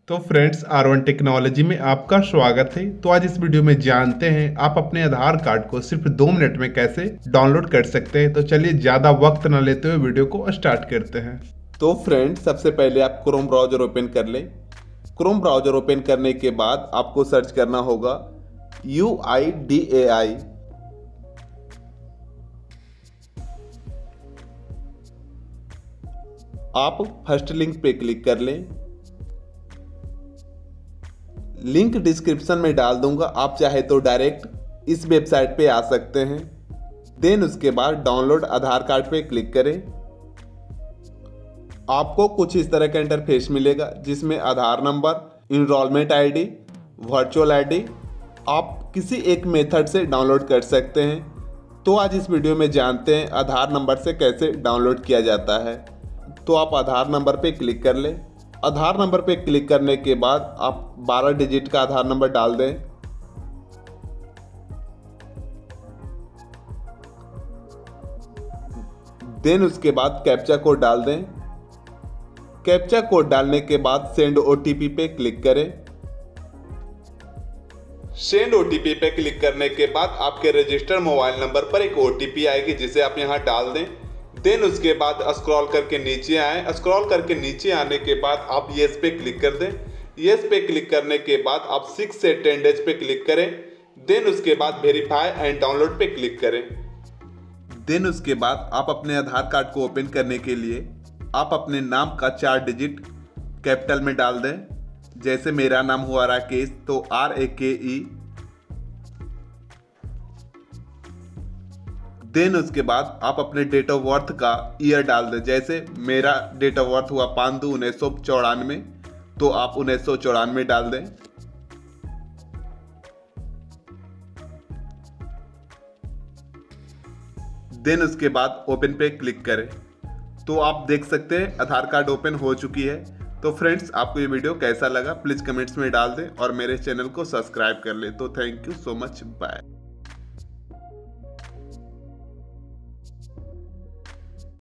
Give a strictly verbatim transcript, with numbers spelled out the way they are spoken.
तो friends are one technology में आपका स्वागत है। तो आज इस वीडियो में जानते हैं आप अपने आधार कार्ड को सिर्फ दो मिनट में कैसे डाउनलोड कर सकते हैं। तो चलिए ज़्यादा वक्त न लेते हुए वीडियो को स्टार्ट करते हैं। तो फ्रेंड्स सबसे पहले आप क्रोम ब्राउज़र ओपन कर लें। क्रोम ब्राउज़र ओपन करने के बाद आपको सर्च करना होगा यू आई डी ए आई। आप फर्स्ट लिंक पे क्लिक कर लें। लिंक डिस्क्रिप्शन में डाल दूंगा, आप चाहे तो डायरेक्ट इस वेबसाइट पे आ सकते हैं। देन उसके बाद डाउनलोड आधार कार्ड पे क्लिक करें। आपको कुछ इस तरह का इंटरफेस मिलेगा जिसमें Aadhaar number, enrolment ID, virtual ID आप किसी एक मेथड से डाउनलोड कर सकते हैं। तो आज इस वीडियो में जानते हैं आधार नंबर से कैसे डाउनलोड किया जाता है। तो आप आधार नंबर पे क्लिक कर लें। आधार नंबर पे क्लिक करने के बाद आप बारह डिजिट का आधार नंबर डाल दें। देन उसके बाद कैप्चा कोड डाल दें। कैप्चा कोड डालने के बाद सेंड ओटीपी पे क्लिक करें। सेंड ओटीपी पे क्लिक करने के बाद आपके रजिस्टर्ड मोबाइल नंबर पर एक ओटीपी आएगी जिसे आप यहां डाल दें। देन उसके बाद स्क्रॉल करके नीचे आए। स्क्रॉल करके नीचे आने के बाद आप येस पे क्लिक कर दें। येस पे क्लिक करने के बाद आप सिक्स से टेन डेज पे क्लिक करें। देन उसके बाद वेरीफाई एंड डाउनलोड पे क्लिक करें। देन उसके बाद आप अपने आधार कार्ड को ओपन करने के लिए आप अपने नाम का चार डिजिट कैपिटल में डाल दें। जैसे मेरा नाम हुआ राकेश, तो आर ए के ई। देन उसके बाद आप अपने डेट ऑफ बर्थ का ईयर डाल दें। जैसे मेरा डेट ऑफ बर्थ हुआ पाँच दो उन्नीस सौ चौरानवे, तो आप उन्नीस सौ चौरानवे डाल दें। देन उसके बाद ओपन पे क्लिक करें। तो आप देख सकते हैं आधार कार्ड ओपन हो चुकी है। तो फ्रेंड्स आपको ये वीडियो कैसा लगा प्लीज़ कमेंट्स में डाल दें और मेरे चैनल को सब्सक्राइब कर लें। तो thank you so much, bye.